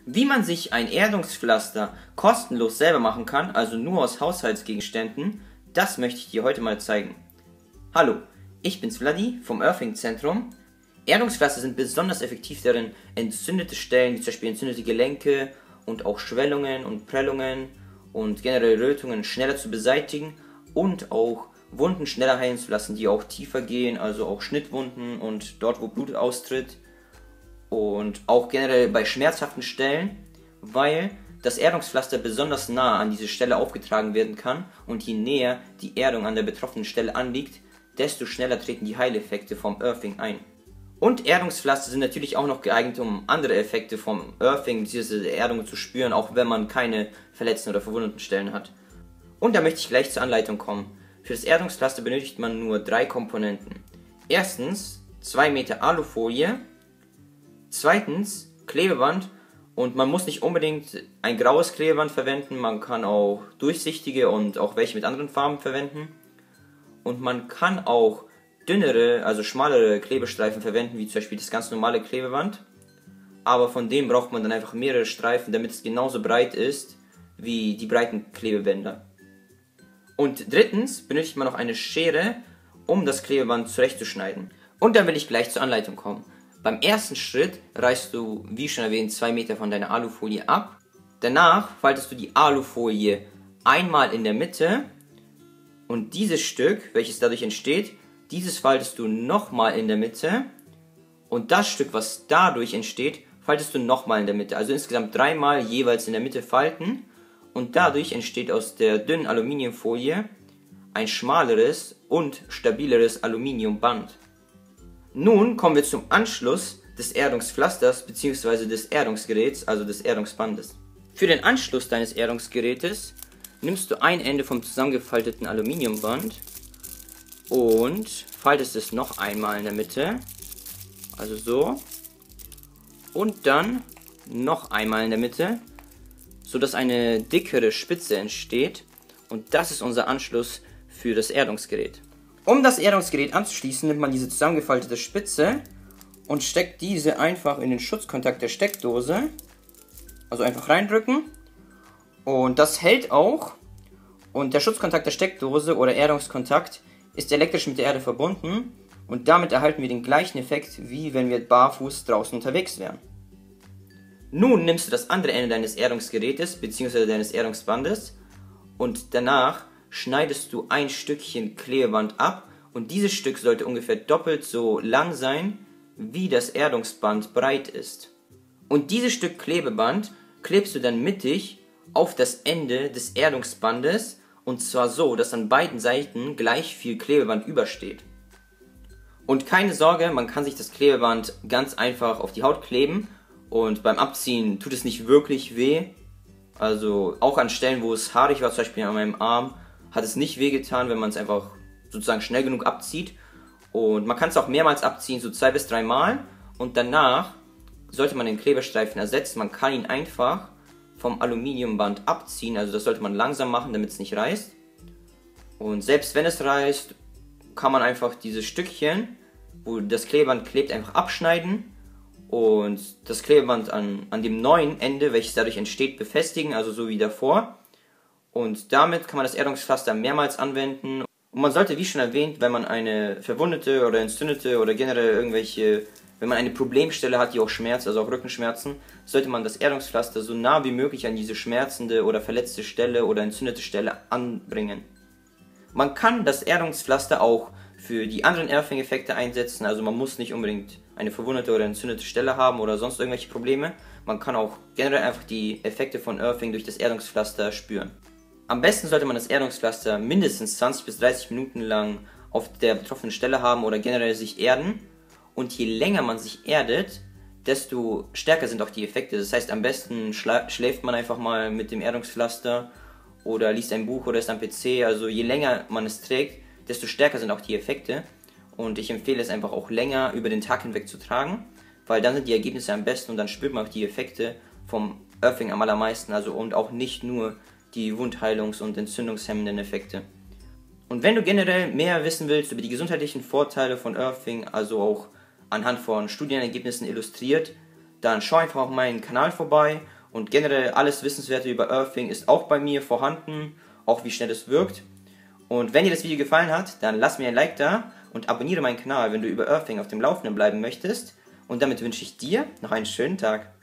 Wie man sich ein Erdungspflaster kostenlos selber machen kann, also nur aus Haushaltsgegenständen, das möchte ich dir heute mal zeigen. Hallo, ich bin's Vladi vom Earthing Zentrum. Erdungspflaster sind besonders effektiv darin, entzündete Stellen, wie zum Beispiel entzündete Gelenke und auch Schwellungen und Prellungen und generell Rötungen schneller zu beseitigen und auch Wunden schneller heilen zu lassen, die auch tiefer gehen, also auch Schnittwunden und dort, wo Blut austritt. Und auch generell bei schmerzhaften Stellen, weil das Erdungspflaster besonders nah an diese Stelle aufgetragen werden kann und je näher die Erdung an der betroffenen Stelle anliegt, desto schneller treten die Heileffekte vom Earthing ein. Und Erdungspflaster sind natürlich auch noch geeignet, um andere Effekte vom Earthing bzw. der Erdung zu spüren, auch wenn man keine verletzten oder verwundeten Stellen hat. Und da möchte ich gleich zur Anleitung kommen. Für das Erdungspflaster benötigt man nur 3 Komponenten. Erstens 2 Meter Alufolie. Zweitens Klebeband, und man muss nicht unbedingt ein graues Klebeband verwenden, man kann auch durchsichtige und auch welche mit anderen Farben verwenden. Und man kann auch dünnere, also schmalere Klebestreifen verwenden, wie zum Beispiel das ganz normale Klebeband. Aber von dem braucht man dann einfach mehrere Streifen, damit es genauso breit ist wie die breiten Klebebänder. Und drittens benötigt man noch eine Schere, um das Klebeband zurechtzuschneiden. Und dann will ich gleich zur Anleitung kommen. Beim ersten Schritt reißt du, wie schon erwähnt, 2 Meter von deiner Alufolie ab. Danach faltest du die Alufolie einmal in der Mitte und dieses Stück, welches dadurch entsteht, dieses faltest du nochmal in der Mitte und das Stück, was dadurch entsteht, faltest du nochmal in der Mitte. Also insgesamt 3 Mal jeweils in der Mitte falten und dadurch entsteht aus der dünnen Aluminiumfolie ein schmaleres und stabileres Aluminiumband. Nun kommen wir zum Anschluss des Erdungspflasters bzw. des Erdungsgeräts, also des Erdungsbandes. Für den Anschluss deines Erdungsgerätes nimmst du ein Ende vom zusammengefalteten Aluminiumband und faltest es noch einmal in der Mitte, also so, und dann noch einmal in der Mitte, sodass eine dickere Spitze entsteht, und das ist unser Anschluss für das Erdungsgerät. Um das Erdungsgerät anzuschließen, nimmt man diese zusammengefaltete Spitze und steckt diese einfach in den Schutzkontakt der Steckdose. Also einfach reindrücken. Und das hält auch. Und der Schutzkontakt der Steckdose oder Erdungskontakt ist elektrisch mit der Erde verbunden. Und damit erhalten wir den gleichen Effekt, wie wenn wir barfuß draußen unterwegs wären. Nun nimmst du das andere Ende deines Erdungsgerätes bzw. deines Erdungsbandes und danach schneidest du ein Stückchen Klebeband ab und dieses Stück sollte ungefähr doppelt so lang sein, wie das Erdungsband breit ist. Und dieses Stück Klebeband klebst du dann mittig auf das Ende des Erdungsbandes und zwar so, dass an beiden Seiten gleich viel Klebeband übersteht. Und keine Sorge, man kann sich das Klebeband ganz einfach auf die Haut kleben und beim Abziehen tut es nicht wirklich weh. Also auch an Stellen, wo es haarig war, zum Beispiel an meinem Arm, hat es nicht wehgetan, wenn man es einfach sozusagen schnell genug abzieht. Und man kann es auch mehrmals abziehen, so 2 bis 3 Mal. Und danach sollte man den Klebestreifen ersetzen. Man kann ihn einfach vom Aluminiumband abziehen. Also das sollte man langsam machen, damit es nicht reißt. Und selbst wenn es reißt, kann man einfach dieses Stückchen, wo das Klebeband klebt, einfach abschneiden. Und das Klebeband an dem neuen Ende, welches dadurch entsteht, befestigen, also so wie davor. Und damit kann man das Erdungspflaster mehrmals anwenden. Und man sollte, wie schon erwähnt, wenn man eine verwundete oder entzündete oder generell wenn man eine Problemstelle hat, die auch schmerzt, also auch Rückenschmerzen, sollte man das Erdungspflaster so nah wie möglich an diese schmerzende oder verletzte Stelle oder entzündete Stelle anbringen. Man kann das Erdungspflaster auch für die anderen Earthing-Effekte einsetzen, also man muss nicht unbedingt eine verwundete oder entzündete Stelle haben oder sonst irgendwelche Probleme. Man kann auch generell einfach die Effekte von Earthing durch das Erdungspflaster spüren. Am besten sollte man das Erdungspflaster mindestens 20 bis 30 Minuten lang auf der betroffenen Stelle haben oder generell sich erden. Und je länger man sich erdet, desto stärker sind auch die Effekte. Das heißt, am besten schläft man einfach mal mit dem Erdungspflaster oder liest ein Buch oder ist am PC. Also je länger man es trägt, desto stärker sind auch die Effekte. Und ich empfehle es einfach auch länger über den Tag hinweg zu tragen, weil dann sind die Ergebnisse am besten und dann spürt man auch die Effekte vom Earthing am allermeisten. Also und auch nicht nur die Wundheilungs- und entzündungshemmenden Effekte. Und wenn du generell mehr wissen willst über die gesundheitlichen Vorteile von Earthing, also auch anhand von Studienergebnissen illustriert, dann schau einfach auf meinen Kanal vorbei Und generell alles Wissenswerte über Earthing ist auch bei mir vorhanden, auch wie schnell es wirkt. Und wenn dir das Video gefallen hat, dann lass mir ein Like da und abonniere meinen Kanal, wenn du über Earthing auf dem Laufenden bleiben möchtest. Und damit wünsche ich dir noch einen schönen Tag.